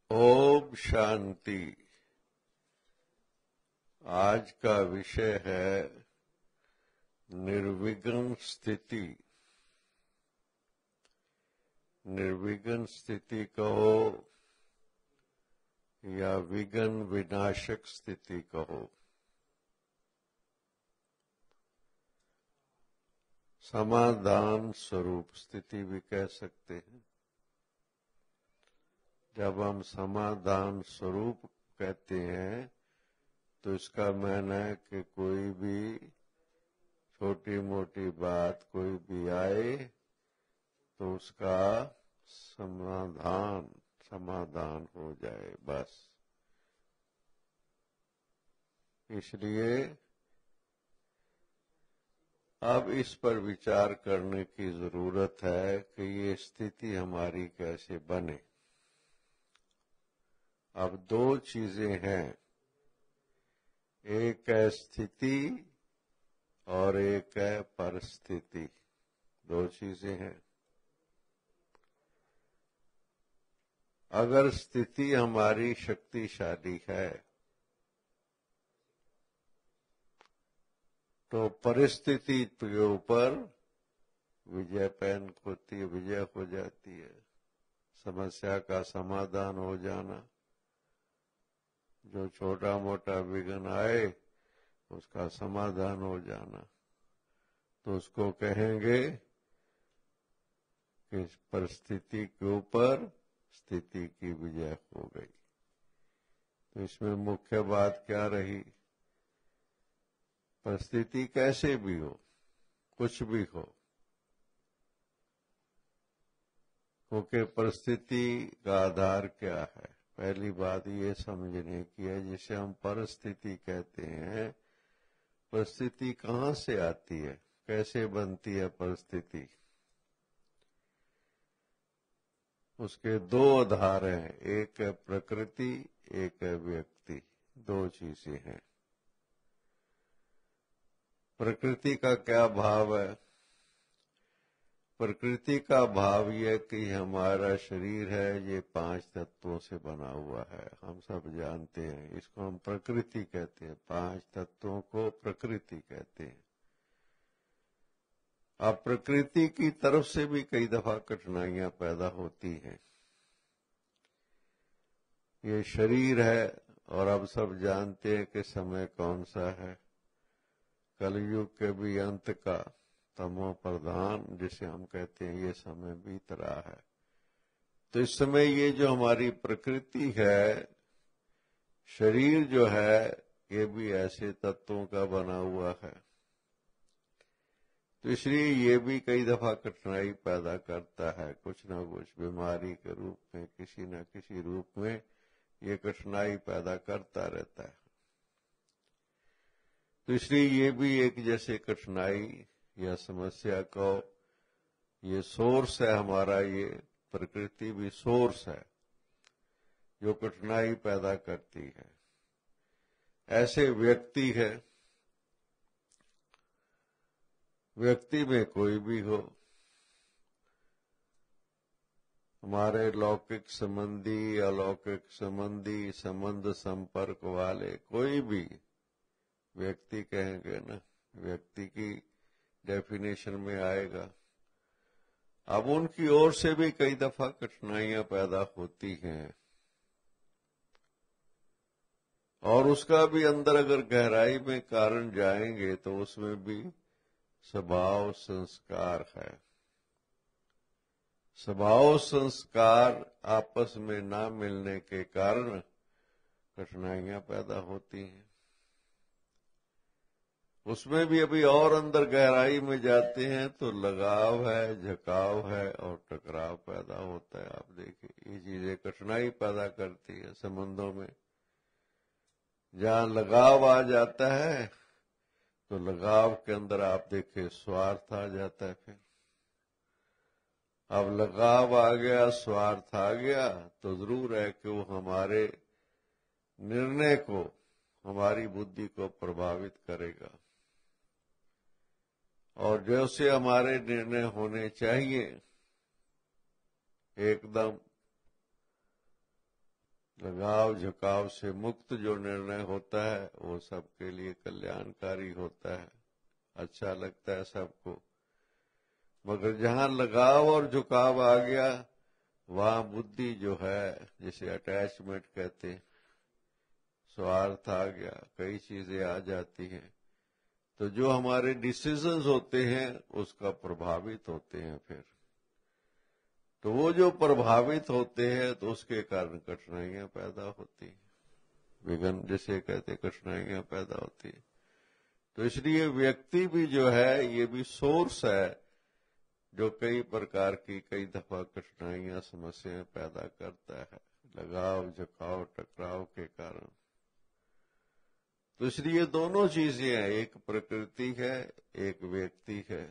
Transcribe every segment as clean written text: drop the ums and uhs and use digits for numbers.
ओम शांति। आज का विषय है निर्विघ्न स्थिति। निर्विघ्न स्थिति कहो या विघ्न विनाशक स्थिति कहो, समाधान स्वरूप स्थिति भी कह सकते हैं। जब हम समाधान स्वरूप कहते हैं तो इसका माने है कि कोई भी छोटी मोटी बात कोई भी आए तो उसका समाधान हो जाए, बस। इसलिए अब इस पर विचार करने की जरूरत है कि ये स्थिति हमारी कैसे बने। अब दो चीजें हैं, एक है स्थिति और एक है परिस्थिति। दो चीजें हैं। अगर स्थिति हमारी शक्तिशाली है तो परिस्थिति के ऊपर विजय हो जाती है। समस्या का समाधान हो जाना, जो छोटा मोटा विघ्न आए उसका समाधान हो जाना, तो उसको कहेंगे कि परिस्थिति के ऊपर स्थिति की विजय हो गई। तो इसमें मुख्य बात क्या रही? परिस्थिति कैसे भी हो, कुछ भी हो, क्योंकि परिस्थिति का आधार क्या है? पहली बात ये समझने की है, जिसे हम परिस्थिति कहते हैं। परिस्थिति कहाँ से आती है, कैसे बनती है परिस्थिति? उसके दो आधार हैं, एक है प्रकृति, एक है व्यक्ति। दो चीजें हैं। प्रकृति का क्या भाव है? प्रकृति का भाव यह कि हमारा शरीर है, ये 5 तत्वों से बना हुआ है। हम सब जानते हैं, इसको हम प्रकृति कहते हैं। 5 तत्वों को प्रकृति कहते हैं। अब प्रकृति की तरफ से भी कई दफा कठिनाइयां पैदा होती हैं। ये शरीर है, और अब सब जानते हैं कि समय कौन सा है, कलयुग के भी अंत का तमो प्रधान जिसे हम कहते हैं, ये समय बीत रहा है। तो इस समय ये जो हमारी प्रकृति है, शरीर जो है, ये भी ऐसे तत्वों का बना हुआ है। तो इसलिए ये भी कई दफा कठिनाई पैदा करता है, कुछ न कुछ बीमारी के रूप में, किसी न किसी रूप में ये कठिनाई पैदा करता रहता है। तो इसलिए ये भी एक जैसे कठिनाई या समस्या को, ये सोर्स है हमारा, ये प्रकृति भी सोर्स है जो कठिनाई पैदा करती है। ऐसे व्यक्ति है, व्यक्ति में कोई भी हो, हमारे लौकिक संबंधी, अलौकिक संबंधी, संबंध संपर्क वाले कोई भी व्यक्ति कहेंगे ना, व्यक्ति की डेफिनेशन में आएगा। अब उनकी ओर से भी कई दफा कठिनाइयां पैदा होती हैं, और उसका भी अंदर अगर गहराई में कारण जाएंगे तो उसमें भी स्वभाव संस्कार है। स्वभाव संस्कार आपस में ना मिलने के कारण कठिनाइयां पैदा होती हैं। उसमें भी अभी और अंदर गहराई में जाते हैं तो लगाव है, झुकाव है और टकराव पैदा होता है। आप देखिए, ये चीजें कठिनाई पैदा करती है संबंधों में। जहां लगाव आ जाता है तो लगाव के अंदर आप देखिए स्वार्थ आ जाता है। फिर अब लगाव आ गया, स्वार्थ आ गया, तो जरूर है कि वो हमारे निर्णय को, हमारी बुद्धि को प्रभावित करेगा। और जैसे हमारे निर्णय होने चाहिए एकदम लगाव झुकाव से मुक्त जो निर्णय होता है वो सबके लिए कल्याणकारी होता है, अच्छा लगता है सबको। मगर जहां लगाव और झुकाव आ गया वहां बुद्धि जो है, जिसे अटैचमेंट कहते हैं, स्वार्थ आ गया, कई चीजें आ जाती हैं, तो जो हमारे डिसीजंस होते हैं उसका प्रभावित होते हैं फिर। तो वो जो प्रभावित होते हैं तो उसके कारण कठिनाइयां पैदा होती हैं, विघ्न जिसे कहते कठिनाइयां पैदा होती है। तो इसलिए व्यक्ति भी जो है ये भी सोर्स है जो कई प्रकार की कई दफा कठिनाइयां समस्याएं पैदा करता है, लगाव झुकाव टकराव के कारण। तो इसलिए दोनों चीजें हैं, एक प्रकृति है एक व्यक्ति है।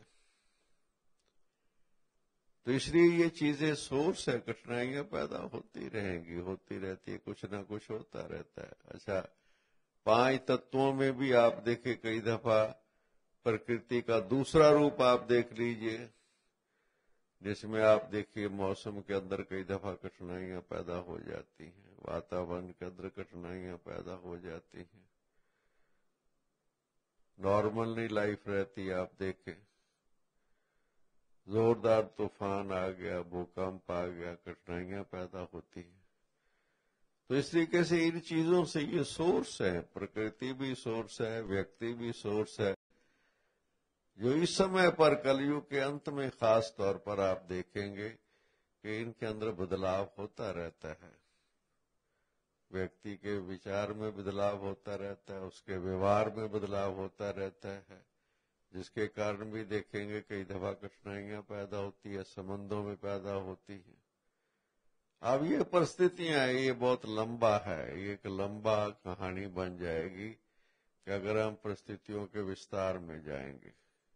तो इसलिए ये चीजें सोर्स है, कठिनाइयां पैदा होती रहेंगी, होती रहती है, कुछ ना कुछ होता रहता है। अच्छा, 5 तत्वों में भी आप देखें कई दफा प्रकृति का दूसरा रूप आप देख लीजिए, जिसमें आप देखिए मौसम के अंदर कई दफा कठिनाइयां पैदा हो जाती हैं, वातावरण के अंदर कठिनाइयां पैदा हो जाती हैं। नॉर्मल नहीं लाइफ रहती, आप देखें जोरदार तूफान आ गया, भूकंप आ गया, कठिनाइयां पैदा होती हैं। तो इस तरीके से इन चीजों से ये सोर्स है, प्रकृति भी सोर्स है, व्यक्ति भी सोर्स है, जो इस समय पर कलयुग के अंत में खास तौर पर आप देखेंगे कि इनके अंदर बदलाव होता रहता है। व्यक्ति के विचार में बदलाव होता रहता है, उसके व्यवहार में बदलाव होता रहता है, जिसके कारण भी देखेंगे कई दफा कठिनाइयां पैदा होती है, संबंधों में पैदा होती है। अब ये परिस्थितियां, ये बहुत लंबा है, ये एक लंबा कहानी बन जाएगी कि अगर हम परिस्थितियों के विस्तार में जाएंगे।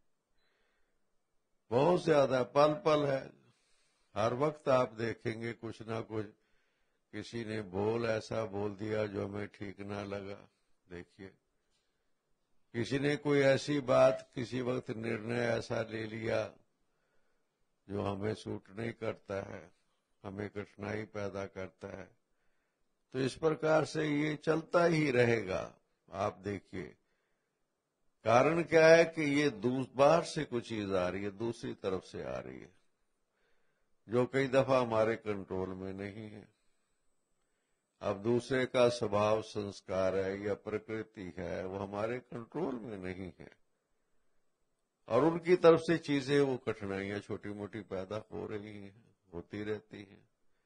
बहुत ज्यादा पल पल है, हर वक्त आप देखेंगे कुछ ना कुछ किसी ने ऐसा बोल दिया जो हमें ठीक ना लगा। देखिए, किसी ने कोई ऐसी बात किसी वक्त निर्णय ऐसा ले लिया जो हमें सूट नहीं करता है, हमें कठिनाई पैदा करता है। तो इस प्रकार से ये चलता ही रहेगा। आप देखिए, कारण क्या है कि ये बाहर से कुछ चीज आ रही है, दूसरी तरफ से आ रही है, जो कई दफा हमारे कंट्रोल में नहीं है। अब दूसरे का स्वभाव संस्कार है या प्रकृति है, वो हमारे कंट्रोल में नहीं है, और उनकी तरफ से चीजें, वो कठिनाइयां छोटी मोटी पैदा हो रही हैं, होती रहती हैं।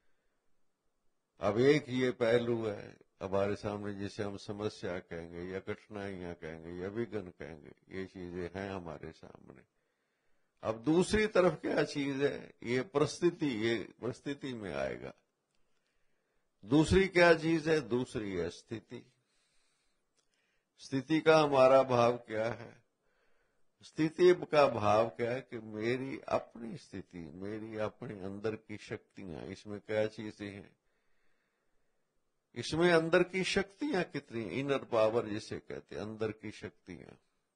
अब एक ये पहलू है हमारे सामने, जिसे हम समस्या कहेंगे या कठिनाइयां कहेंगे या विघ्न कहेंगे, ये चीजें हैं हमारे सामने। अब दूसरी तरफ क्या चीज है, ये परिस्थिति में आएगा। दूसरी क्या चीज है, दूसरी है स्थिति। स्थिति का हमारा भाव क्या है? स्थिति का भाव क्या है कि मेरी अपनी स्थिति, मेरी अपनी अंदर की शक्तियां, इसमें क्या चीजें हैं, इसमें अंदर की शक्तियां कितनी, इनर पावर जिसे कहते हैं, अंदर की शक्तियां,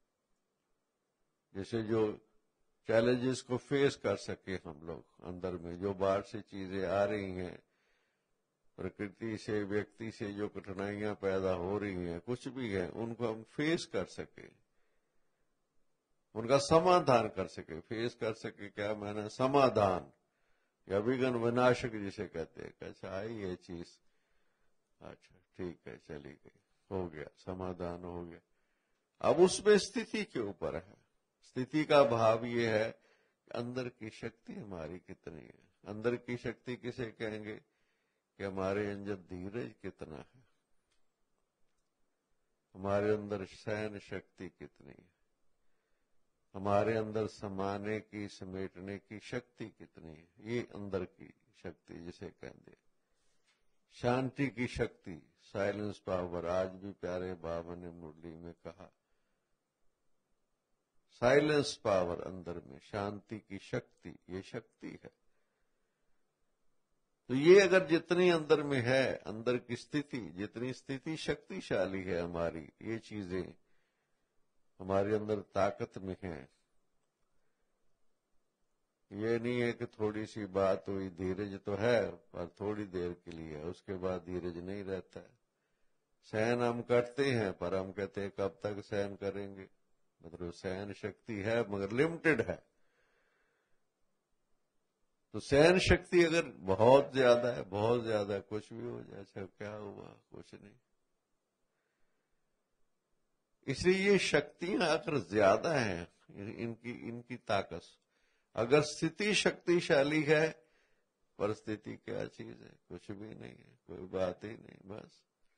जैसे जो चैलेंजेस को फेस कर सके हम लोग, अंदर में जो बाहर से चीजें आ रही हैं, प्रकृति से व्यक्ति से जो कठिनाइयां पैदा हो रही हैं, कुछ भी है, उनको हम फेस कर सके, उनका समाधान कर सके। फेस कर सके क्या मैंने, समाधान या विघ्न विनाशक जिसे कहते हैं। अच्छा, आई ये चीज, अच्छा ठीक है, चली गई, हो गया, समाधान हो गया। अब उसमें स्थिति के ऊपर है। स्थिति का भाव ये है अंदर की शक्ति हमारी कितनी है। अंदर की शक्ति किसे कहेंगे कि हमारे अंदर धीरज कितना है, हमारे अंदर सहन शक्ति कितनी है, हमारे अंदर समाने की, समेटने की शक्ति कितनी है। ये अंदर की शक्ति जिसे कहते, शांति की शक्ति, साइलेंस पावर। आज भी प्यारे बाबा ने मुरली में कहा, साइलेंस पावर, अंदर में शांति की शक्ति, ये शक्ति है। तो ये अगर जितनी अंदर में है, अंदर की स्थिति, जितनी स्थिति शक्तिशाली है हमारी, ये चीजें हमारे अंदर ताकत में हैं, ये नहीं है कि थोड़ी सी बात हुई, धीरज तो है पर थोड़ी देर के लिए है, उसके बाद धीरज नहीं रहता है। सहन हम करते हैं पर हम कहते हैं कब तक सहन करेंगे, मतलब सहन शक्ति है मगर लिमिटेड है। तो सहन शक्ति अगर बहुत ज्यादा है, बहुत ज्यादा, कुछ भी हो जाए, अच्छा क्या हुआ, कुछ नहीं। इसलिए ये शक्तियां अगर ज्यादा हैं, इनकी ताकत, अगर स्थिति शक्तिशाली है, परिस्थिति क्या चीज है, कुछ भी नहीं है, कोई बात ही नहीं। बस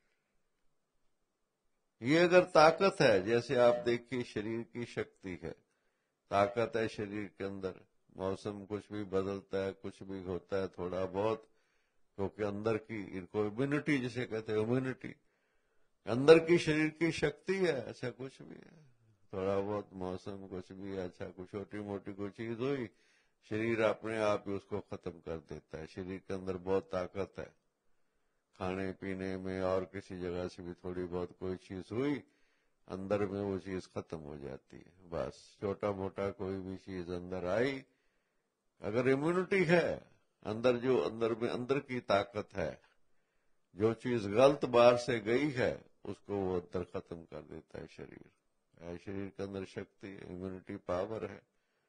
ये अगर ताकत है, जैसे आप देखिए शरीर की शक्ति है, ताकत है शरीर के अंदर, मौसम कुछ भी बदलता है, कुछ भी होता है थोड़ा बहुत, क्योंकि अंदर की इनको इम्यूनिटी जिसे कहते हैं, इम्यूनिटी अंदर की शरीर की शक्ति है। अच्छा कुछ भी है, थोड़ा बहुत मौसम कुछ भी है, अच्छा कुछ छोटी मोटी कोई चीज हुई, शरीर अपने आप ही उसको खत्म कर देता है। शरीर के अंदर बहुत ताकत है, खाने पीने में और किसी जगह से भी थोड़ी बहुत कोई चीज हुई, अंदर में वो चीज खत्म हो जाती है। बस छोटा मोटा कोई भी चीज अंदर आई, अगर इम्यूनिटी है अंदर, जो अंदर में अंदर की ताकत है, जो चीज गलत बाहर से गई है उसको वो अंदर खत्म कर देता है शरीर। शरीर के अंदर शक्ति है, इम्यूनिटी पावर है,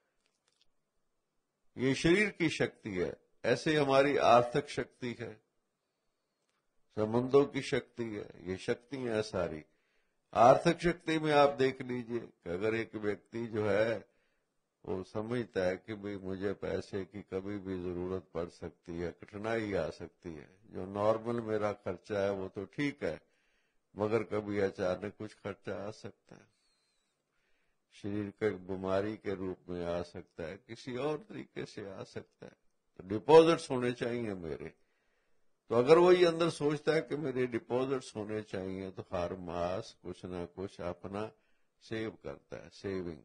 ये शरीर की शक्ति है। ऐसे हमारी आर्थिक शक्ति है, संबंधों की शक्ति है, ये शक्ति है सारी। आर्थिक शक्ति में आप देख लीजिए कि अगर एक व्यक्ति जो है वो समझता है कि भाई मुझे पैसे की कभी भी जरूरत पड़ सकती है, कठिनाई आ सकती है, जो नॉर्मल मेरा खर्चा है वो तो ठीक है, मगर कभी अचानक कुछ खर्चा आ सकता है, शरीर के बीमारी के रूप में आ सकता है, किसी और तरीके से आ सकता है, तो डिपॉजिट्स होने चाहिए मेरे। तो अगर वही अंदर सोचता है कि मेरे डिपॉजिट्स होने चाहिए, तो हर मास कुछ ना कुछ अपना सेव करता है, सेविंग।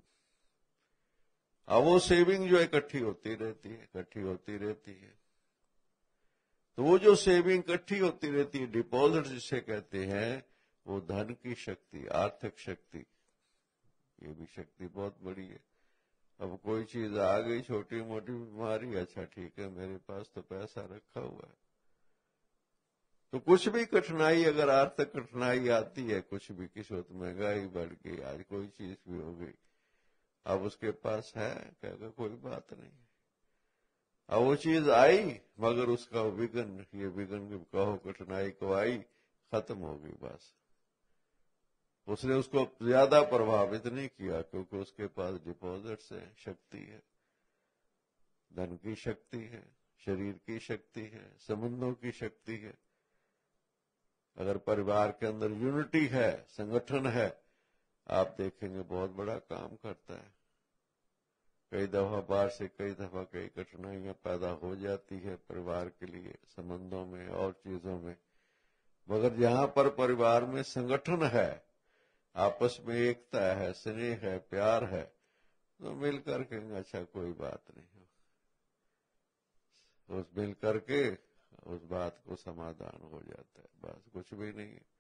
अब वो सेविंग जो इकट्ठी होती रहती है, इकट्ठी होती रहती है, तो वो जो सेविंग इकट्ठी होती रहती है, डिपॉजिट जिसे कहते हैं, वो धन की शक्ति, आर्थिक शक्ति, ये भी शक्ति बहुत बड़ी है। अब कोई चीज आ गई, छोटी मोटी बीमारी, अच्छा ठीक है मेरे पास तो पैसा रखा हुआ है, तो कुछ भी कठिनाई, अगर आर्थिक कठिनाई आती है, कुछ भी, किसी वक्त महंगाई बढ़ गई, आज कोई चीज भी हो गई, अब उसके पास है, कहेगा कोई बात नहीं। अब वो चीज आई मगर उसका विघन, ये विघन कहो कठिनाई को आई, खत्म हो गई, बस उसने उसको ज्यादा प्रभावित नहीं किया, क्योंकि उसके पास डिपॉजिट्स है, शक्ति है, धन की शक्ति है, शरीर की शक्ति है, संबंधों की शक्ति है। अगर परिवार के अंदर यूनिटी है, संगठन है, आप देखेंगे बहुत बड़ा काम करता है। कई दफा बाहर से कई दफा कई कठिनाइयां पैदा हो जाती है परिवार के लिए, संबंधों में और चीजों में, मगर जहां पर परिवार में संगठन है, आपस में एकता है, स्नेह है, प्यार है, तो मिलकर कहेंगे अच्छा कोई बात नहीं, उस मिल करके उस बात को समाधान हो जाता है, बस कुछ भी नहीं है।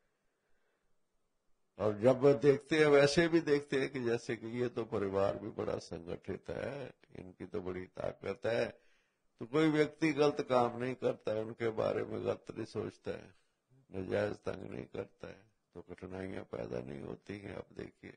और जब देखते हैं, वैसे भी देखते हैं कि जैसे कि ये तो परिवार भी बड़ा संगठित है, इनकी तो बड़ी ताकत है, तो कोई व्यक्ति गलत काम नहीं करता है, उनके बारे में गलत नहीं सोचता है, नाजायज तंग नहीं करता है, तो कठिनाइयां पैदा नहीं होती हैं। आप देखिए,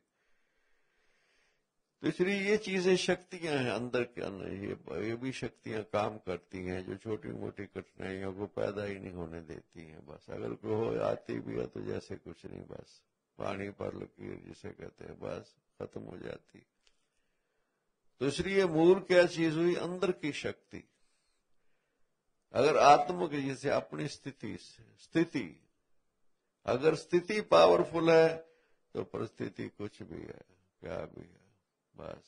तो इसलिए ये चीजें शक्तियां हैं अंदर के अंदर, ये भी शक्तियां काम करती हैं, जो छोटी मोटी कठिनाइयों को पैदा ही नहीं होने देती हैं। बस अगर कोई हो आती भी है तो जैसे कुछ नहीं, बस पानी पर लकीर जिसे कहते हैं, बस खत्म हो जाती। तो इसलिए मूल क्या चीज हुई, अंदर की शक्ति। अगर आत्म की जैसे अपनी स्थिति अगर स्थिति पावरफुल है तो परिस्थिति कुछ भी है, क्या भी है, बस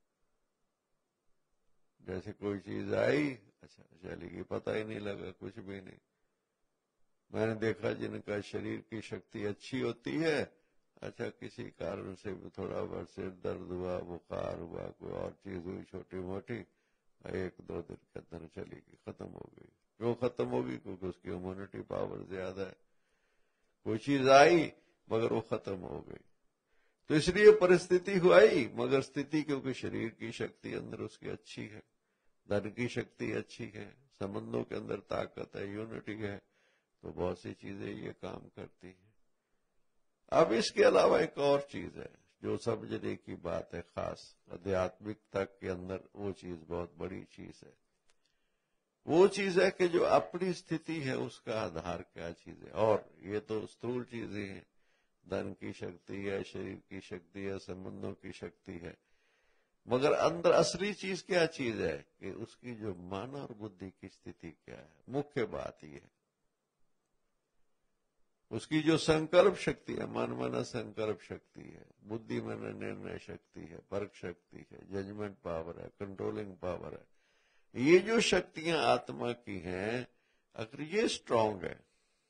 जैसे कोई चीज आई, अच्छा चलेगी, पता ही नहीं लगा, कुछ भी नहीं। मैंने देखा जिनका शरीर की शक्ति अच्छी होती है, अच्छा किसी कारण से भी थोड़ा बहुत सिर दर्द हुआ, बुखार हुआ, कोई और चीज हुई छोटी मोटी, 1-2 दिन के अंदर चलेगी, खत्म हो गई। क्यों खत्म होगी? क्योंकि उसकी इम्यूनिटी पावर ज्यादा है। कोई चीज आई मगर वो खत्म हो गई, तो इसलिए परिस्थिति हुई, मगर स्थिति क्योंकि शरीर की शक्ति अंदर उसकी अच्छी है, धन की शक्ति अच्छी है, संबंधों के अंदर ताकत है, यूनिटी है, तो बहुत सी चीजें ये काम करती है। अब इसके अलावा एक और चीज है जो समझने की बात है, खास आध्यात्मिकता के अंदर वो चीज बहुत बड़ी चीज है। वो चीज है कि जो अपनी स्थिति है उसका आधार क्या चीज है। और ये तो स्थूल चीजें हैं, धन की शक्ति है, शरीर की शक्ति है, संबंधों की शक्ति है, मगर अंदर असली चीज क्या चीज है कि उसकी जो मन और बुद्धि की स्थिति क्या है। मुख्य बात यह है उसकी जो संकल्प शक्ति है, मन मन संकल्प शक्ति है, बुद्धि मन निर्णय शक्ति है, परख शक्ति है, जजमेंट पावर है, कंट्रोलिंग पावर है। ये जो शक्तियां आत्मा की हैं, अगर ये स्ट्रांग है,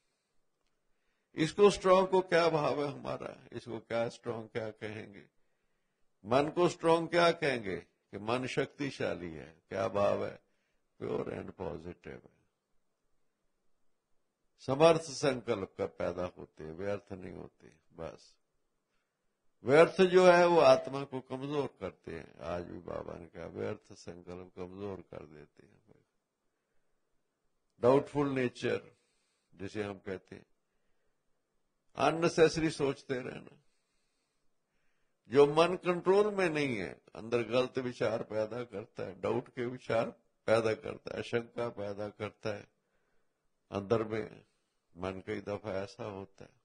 इसको स्ट्रांग को क्या भाव है हमारा, इसको क्या स्ट्रांग क्या कहेंगे। मन को स्ट्रांग क्या कहेंगे कि मन शक्तिशाली है, क्या भाव है, प्योर एंड पॉजिटिव है, समर्थ संकल्प का पैदा होते, व्यर्थ नहीं होते। बस व्यर्थ जो है वो आत्मा को कमजोर करते हैं। आज भी बाबा ने कहा व्यर्थ संकल्प कमजोर कर देते हैं। डाउटफुल नेचर जिसे हम कहते हैं, अननेसेसरी सोचते रहना, जो मन कंट्रोल में नहीं है, अंदर गलत विचार पैदा करता है, डाउट के विचार पैदा करता है, शंका पैदा करता है। अंदर में मन कई दफा ऐसा होता है।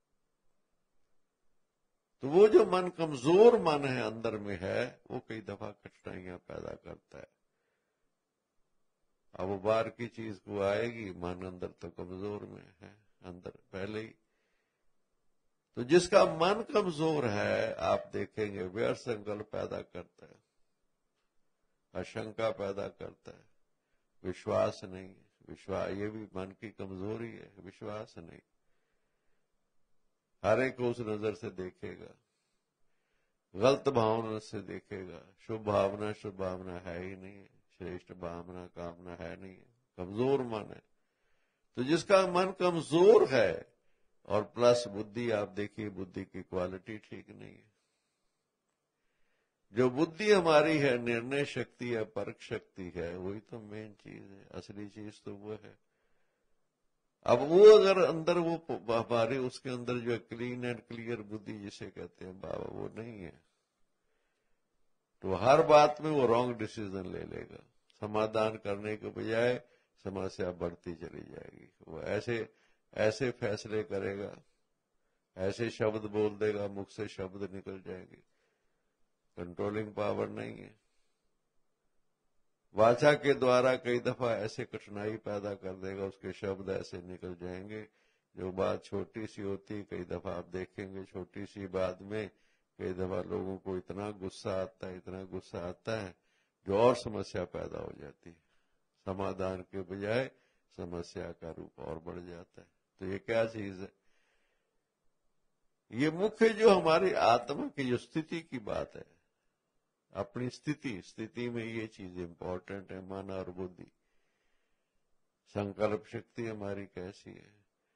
तो वो जो मन कमजोर मन है अंदर में है, वो कई दफा कठिनाइयां पैदा करता है। अब वो बाहर की चीज को आएगी, मन अंदर तो कमजोर में है अंदर पहले ही। तो जिसका मन कमजोर है, आप देखेंगे व्यर्थ संकल्प पैदा करता है, आशंका पैदा करता है, विश्वास नहीं, विश्वास ये भी मन की कमजोरी है, विश्वास नहीं। हर एक को उस नजर से देखेगा, गलत भावना से देखेगा, शुभ भावना है ही नहीं है, श्रेष्ठ भावना कामना है नहीं है, कमजोर मन है। तो जिसका मन कमजोर है और प्लस बुद्धि, आप देखिए बुद्धि की क्वालिटी ठीक नहीं है। जो बुद्धि हमारी है, निर्णय शक्ति है, परख शक्ति है, वही तो मेन चीज है, असली चीज तो वो है। अब वो अगर अंदर वो हमारे उसके अंदर जो क्लीन एंड क्लियर बुद्धि जिसे कहते हैं बाबा, वो नहीं है, तो हर बात में वो रॉन्ग डिसीजन ले लेगा। समाधान करने के बजाय समस्या बढ़ती चली जाएगी। वो ऐसे फैसले करेगा, ऐसे शब्द बोल देगा, मुख से शब्द निकल जाएंगे, कंट्रोलिंग पावर नहीं है। वाचा के द्वारा कई दफा ऐसे कठिनाई पैदा कर देगा, उसके शब्द ऐसे निकल जाएंगे। जो बात छोटी सी होती, कई दफा आप देखेंगे छोटी सी बात में कई दफा लोगों को इतना गुस्सा आता है जो और समस्या पैदा हो जाती है। समाधान के बजाय समस्या का रूप और बढ़ जाता है। तो ये क्या चीज है? ये मुख्य जो हमारी आत्मा की जो स्थिति की बात है, अपनी स्थिति में ये चीज इंपॉर्टेंट है। मन और बुद्धि, संकल्प शक्ति हमारी कैसी है।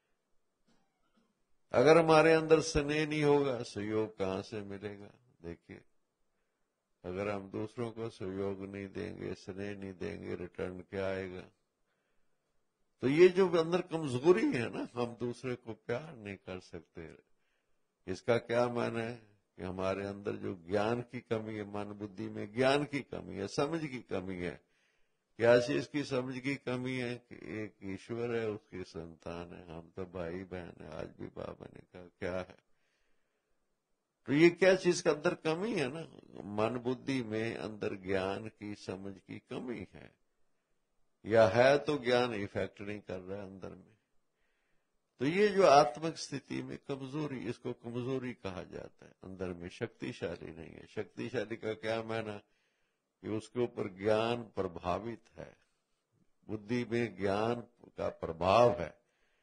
अगर हमारे अंदर स्नेह नहीं होगा, सहयोग कहां से मिलेगा? देखिए, अगर हम दूसरों को सहयोग नहीं देंगे, स्नेह नहीं देंगे, रिटर्न क्या आएगा? तो ये जो अंदर कमजोरी है ना, हम दूसरे को प्यार नहीं कर सकते। इसका क्या माने है कि हमारे अंदर जो ज्ञान की कमी है, मन बुद्धि में ज्ञान की कमी है, समझ की कमी है। क्या चीज की समझ की कमी है? कि एक ईश्वर है, उसकी संतान है, हम तो भाई बहन है। आज भी बाबा ने कहा क्या है? तो ये क्या चीज का अंदर कमी है ना, मन बुद्धि में अंदर ज्ञान की समझ की कमी है, या है तो ज्ञान इफेक्ट नहीं कर रहा है अंदर में। तो ये जो आत्मिक स्थिति में कमजोरी, इसको कमजोरी कहा जाता है। अंदर में शक्तिशाली नहीं है। शक्तिशाली का क्या माना कि उसके ऊपर ज्ञान प्रभावित है, बुद्धि में ज्ञान का प्रभाव है,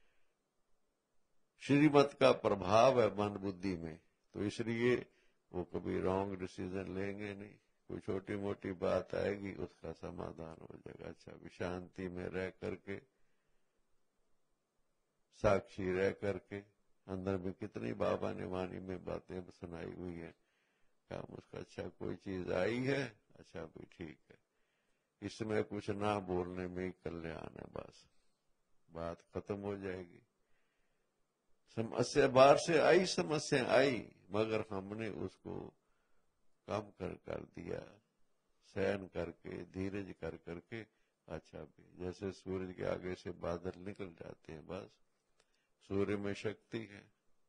श्रीमत का प्रभाव है मन बुद्धि में। तो इसलिए वो कभी रॉन्ग डिसीजन लेंगे नहीं। कोई छोटी मोटी बात आएगी, उसका समाधान हो जाएगा। अच्छा, शांति में रह करके, साक्षी रह करके, अंदर में कितनी बाबा ने वाणी में बातें सुनाई हुई है। काम उसका अच्छा, कोई चीज आई है, अच्छा भी ठीक है, इसमें कुछ ना बोलने में ही कल्याण है, बस बात खत्म हो जाएगी। समस्या बाहर से आई, समस्या आई, मगर हमने उसको कम कर दिया, सहन करके, धीरज कर करके। अच्छा भी जैसे सूरज के आगे से बादल निकल जाते हैं, बस सूर्य में शक्ति है।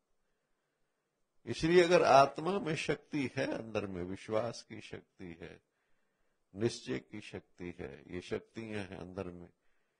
इसलिए अगर आत्मा में शक्ति है, अंदर में विश्वास की शक्ति है, निश्चय की शक्ति है, ये शक्तियां हैं अंदर में।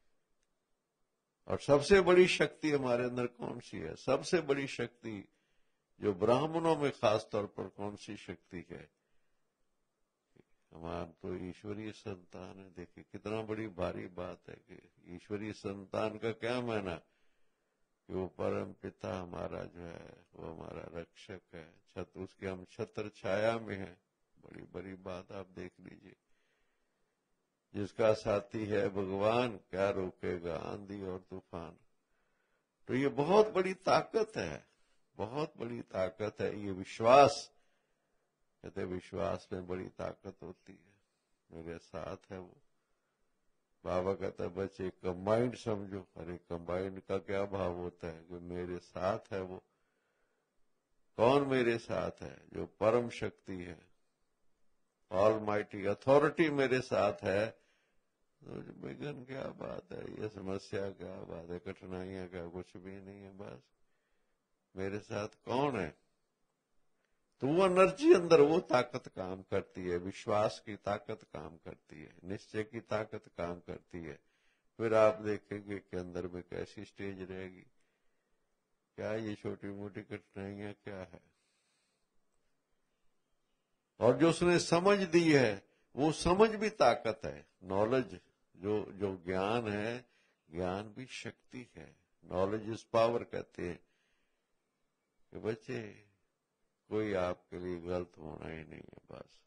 और सबसे बड़ी शक्ति हमारे अंदर कौन सी है? सबसे बड़ी शक्ति जो ब्राह्मणों में खास तौर पर कौन सी शक्ति है? हमारा तो ईश्वरीय संतान है। देखिए कितना बड़ी भारी बात है कि ईश्वरीय संतान का क्या माना कि वो परम पिता हमारा जो है वो हमारा रक्षक है, छत्र, उसके हम छत्र छाया में हैं। बड़ी बड़ी बात आप देख लीजिए। जिसका साथी है भगवान, क्या रोकेगा आंधी और तूफान। तो ये बहुत बड़ी ताकत है, बहुत बड़ी ताकत है ये विश्वास। कहते विश्वास में बड़ी ताकत होती है। मेरे साथ है वो। बाबा कहता है बच्चे कंबाइंड समझो। अरे कंबाइंड का क्या भाव होता है कि मेरे साथ है वो। कौन मेरे साथ है? जो परम शक्ति है, ऑलमाइटी अथॉरिटी मेरे साथ है। तो विघ्न क्या बात है, ये समस्या क्या बात है, कठिनाइयां क्या, कुछ भी नहीं है। बस मेरे साथ कौन है? तो वो एनर्जी अंदर, वो ताकत काम करती है, विश्वास की ताकत काम करती है, निश्चय की ताकत काम करती है। फिर आप देखेंगे कि अंदर में कैसी स्टेज रहेगी। क्या ये छोटी मोटी कठिनाइयां क्या है? और जो उसने समझ दी है, वो समझ भी ताकत है। नॉलेज जो जो ज्ञान है, ज्ञान भी शक्ति है। नॉलेज इज पावर कहते हैं कि बच्चे कोई आपके लिए गलत होना ही नहीं है, बस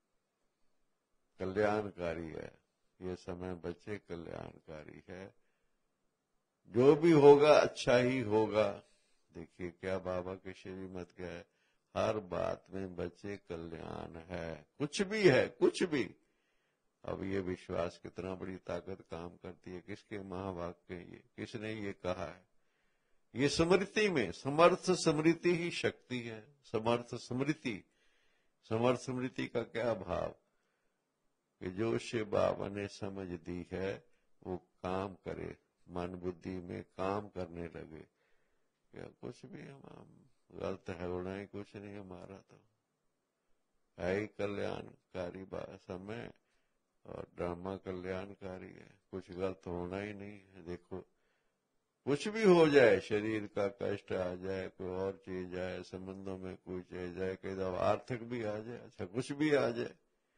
कल्याणकारी है ये समय। बच्चे कल्याणकारी है, जो भी होगा अच्छा ही होगा। देखिए क्या बाबा के श्रीमत क्या है, हर बात में बच्चे कल्याण है, कुछ भी है, कुछ भी। अब ये विश्वास कितना बड़ी ताकत काम करती है। किसके महावाक्य ये, किसने ये कहा है? ये स्मृति में, समर्थ स्मृति ही शक्ति है। समर्थ स्मृति, समर्थ स्मृति का क्या भाव कि जो शिव बाबा ने समझ दी है वो काम करे, मन बुद्धि में काम करने लगे। क्या कुछ भी हम गलत है होना ही कुछ नहीं हमारा, तो है ही कल्याणकारी समय। और ड्रामा कल्याणकारी है, कुछ गलत होना ही नहीं है। देखो कुछ भी हो जाए, शरीर का कष्ट आ जाए, कोई और चीज आए, संबंधों में कोई चीज जाए, कई दफा आर्थिक भी आ जाए, अच्छा कुछ भी आ जाए,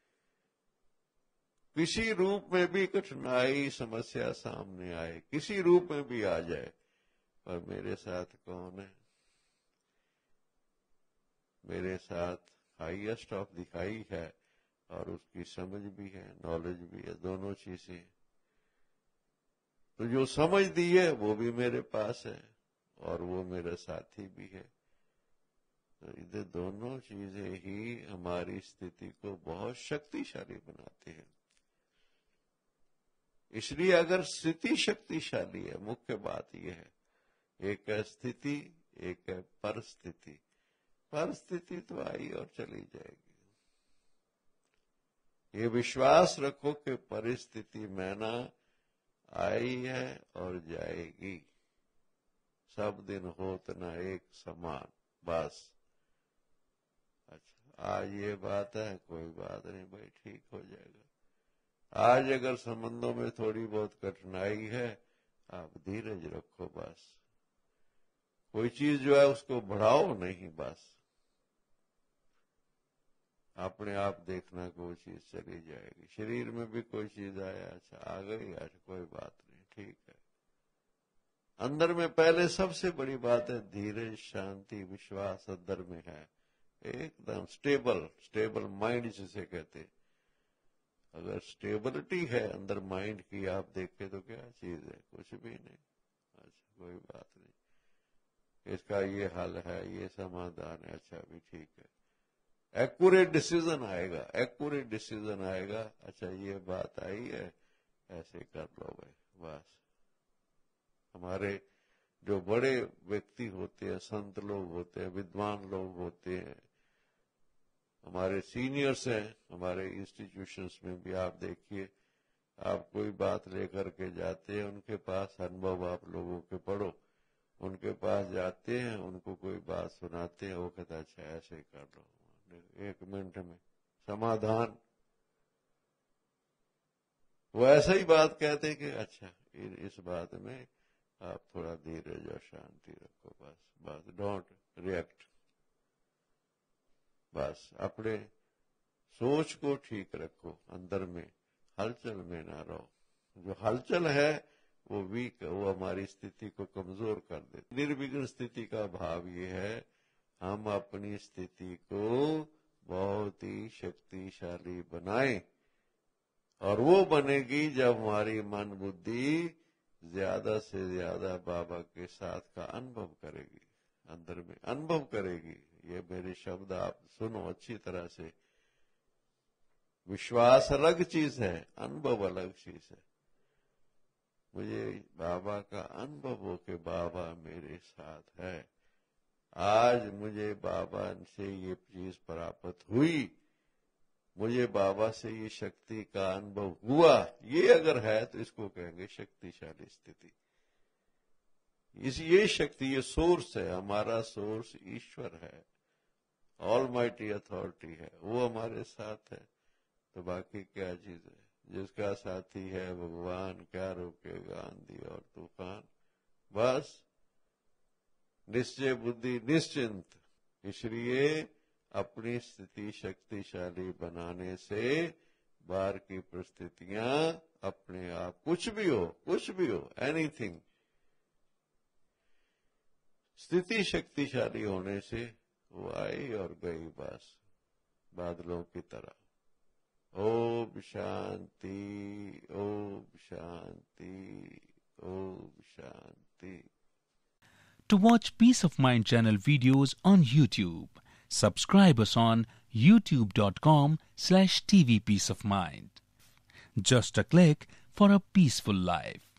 किसी रूप में भी कठिनाई समस्या सामने आए, किसी रूप में भी आ जाए, पर मेरे साथ कौन है? मेरे साथ हाईएस्ट ऑफ दिखाई है, और उसकी समझ भी है, नॉलेज भी है, दोनों चीजें। तो जो समझ दी है वो भी मेरे पास है, और वो मेरा साथी भी है। तो ये दोनों चीजें ही हमारी स्थिति को बहुत शक्तिशाली बनाती हैं। इसलिए अगर स्थिति शक्तिशाली है, मुख्य बात यह है, एक है स्थिति, एक है परिस्थिति। परिस्थिति तो आई और चली जाएगी। ये विश्वास रखो कि परिस्थिति में ना आई है और जाएगी। सब दिन होत ना एक समान, बस। अच्छा आज ये बात है, कोई बात नहीं भाई, ठीक हो जाएगा। आज अगर संबंधों में थोड़ी बहुत कठिनाई है, आप धीरज रखो, बस। कोई चीज जो है उसको बढ़ाओ नहीं, बस अपने आप देखना कि वो चीज चली जाएगी। शरीर में भी कोई चीज आया, अच्छा आ गई, अच्छा कोई बात नहीं, ठीक है। अंदर में पहले सबसे बड़ी बात है धीरज, शांति, विश्वास अंदर में है, एकदम स्टेबल, स्टेबल माइंड जिसे कहते। अगर स्टेबिलिटी है अंदर माइंड की, आप देखें तो क्या चीज है? कुछ भी नहीं। अच्छा कोई बात नहीं, इसका ये हल है, ये समाधान है, अच्छा भी ठीक है। एक्यूरेट डिसीजन आएगा। अच्छा ये बात आई है, ऐसे कर लो भाई, बस। हमारे जो बड़े व्यक्ति होते हैं, संत लोग होते हैं, विद्वान लोग होते हैं, हमारे सीनियर्स हैं, हमारे इंस्टीट्यूशंस में भी आप देखिए, आप कोई बात लेकर के जाते हैं, उनके पास अनुभव आप लोगों के पढ़ो, उनके पास जाते हैं, उनको कोई बात सुनाते हैं, वो कहता अच्छा ऐसे ही कर लो, 1 मिनट में समाधान। वो ऐसा ही बात कहते हैं कि अच्छा इस बात में आप थोड़ा धीरज और शांति रखो, बस डोंट रिएक्ट, बस अपने सोच को ठीक रखो, अंदर में हलचल में ना रहो। जो हलचल है वो वीक है, वो हमारी स्थिति को कमजोर कर देती। निर्विघ्न स्थिति का भाव ये है, हम अपनी स्थिति को बहुत ही शक्तिशाली बनाएं, और वो बनेगी जब हमारी मन बुद्धि ज्यादा से ज्यादा बाबा के साथ का अनुभव करेगी, अंदर में अनुभव करेगी। ये मेरे शब्द आप सुनो अच्छी तरह से। विश्वास अलग चीज है, अनुभव अलग चीज है। मुझे बाबा का अनुभव हो कि बाबा मेरे साथ है, आज मुझे बाबा से ये चीज प्राप्त हुई, मुझे बाबा से ये शक्ति का अनुभव हुआ, ये अगर है तो इसको कहेंगे शक्तिशाली स्थिति। ये शक्ति, ये सोर्स है, हमारा सोर्स ईश्वर है, ऑलमाइटी अथॉरिटी है, वो हमारे साथ है, तो बाकी क्या चीज है। जिसका साथी है भगवान, क्या रोकेगा आंधी और तूफान। बस निश्चय बुद्धि निश्चिंत। इसलिए अपनी स्थिति शक्तिशाली बनाने से बाहर की परिस्थितियां अपने आप कुछ भी हो, एनीथिंग, स्थिति शक्तिशाली होने से वो आई और गई, बस बादलों की तरह। Om Shanti, Om Shanti, Om Shanti. To watch Peace of Mind channel videos on YouTube, subscribe us on youtube.com/tvpeaceofmind. Just a click for a peaceful life.